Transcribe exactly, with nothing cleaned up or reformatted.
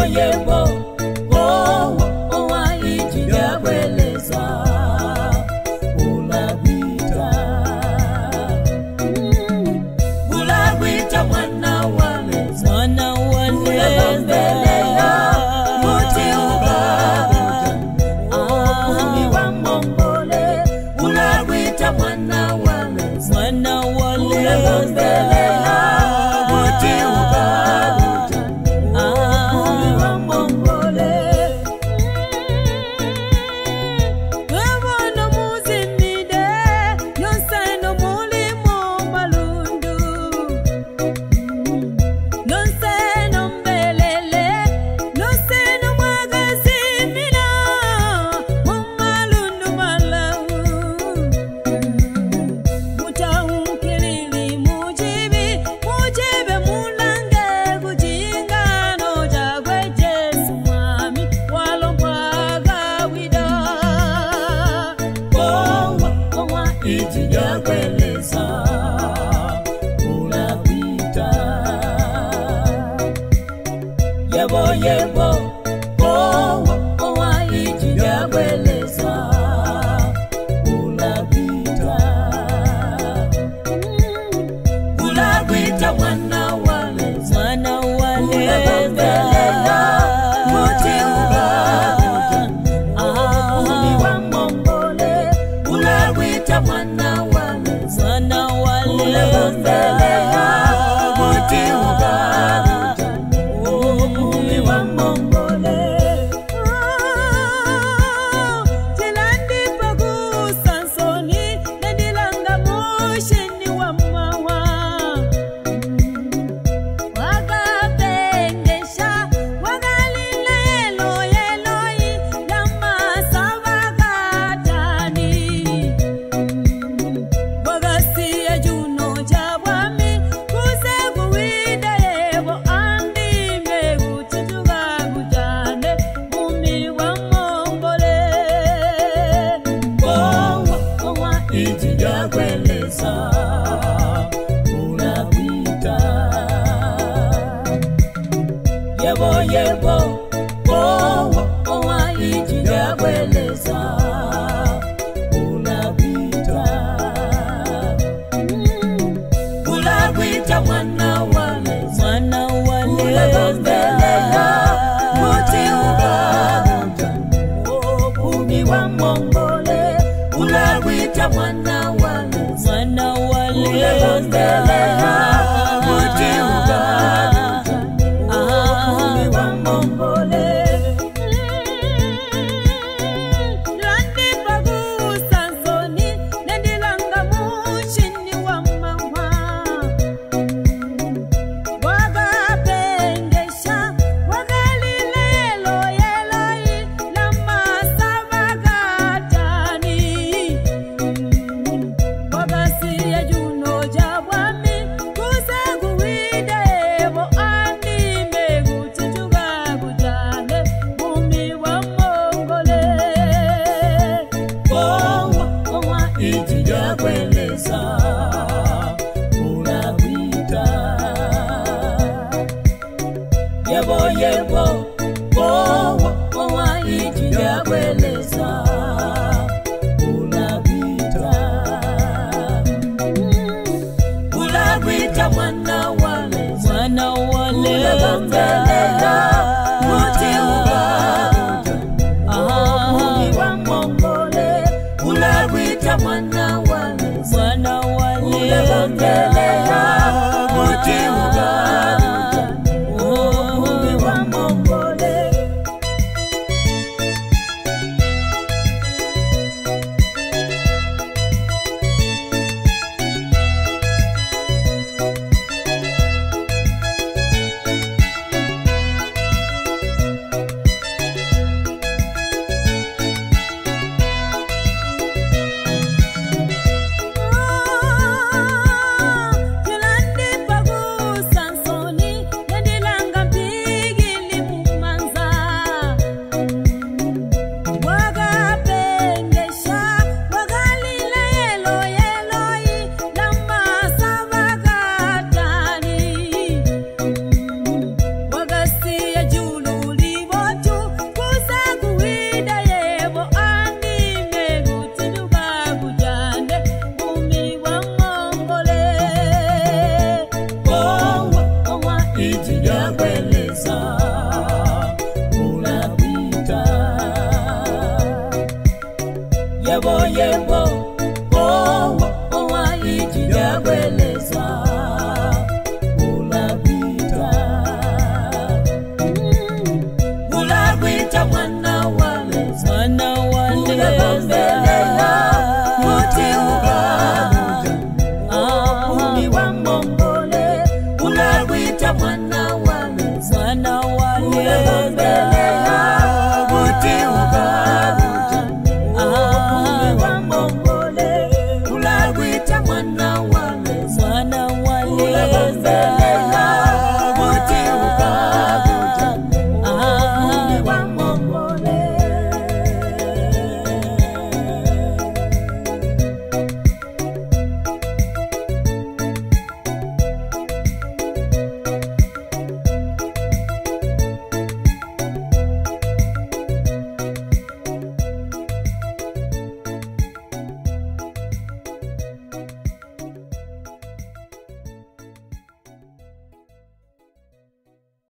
yebo oh owa ijija kweleza ulabita ulabita mwana waleza mwana waleza muti ubabuja umi wa mongole ulabita mwana waleza mwana waleza muti ubabuja umi wa mongole wabona muzimide yonseno mulimo malundu nonseno mbelele nonseno mwagazimina mumalundu malau mutaukilili mujibi mujibe mulange kujingano jagwe Jesu mwami walompwaga wida owa owa ijija kweleza ulapita yebo yebo owa owa ijija kweleza ulapita ulapita mwana waleza mwana waleza muti ubabuja umi wa mongole ulapita mwana waleza mwana waleza muti ubabuja umi wa mongole tilandipa kusansoni nendilanga mosheni wa mawa wakapengesha wakalila yelo yeloi lamasavagatani wakasiya juno jabwami kusekuwida yebo andime kuchichuka kujane mumi wa mongole owa owa ijija kweleza ulapita yebo yebo owa owa ijija kweleza ulapita ulapita mwana waleza mwana waleza muti ubabuja umi wa mongole ulapita mwana waleza mwana waleza muti ubabuja umi wa mongole landipa kusansoni nendilanga mushini wa mawa wakapengesha wakalila yelo yeloi lamasavagatani wakasiya juno jabwami kusekuwida yebo andime kuchichuka kujane mumi wa mongole owa owa ijija kweleza ulapita yebo yebo owa owa ijija kweleza ulapita ulapita mwana waleza mwana waleza muti ubabuja umi wa mongole ulapita mwana waleza mwana waleza muti ubabuja umi wa mongole mwana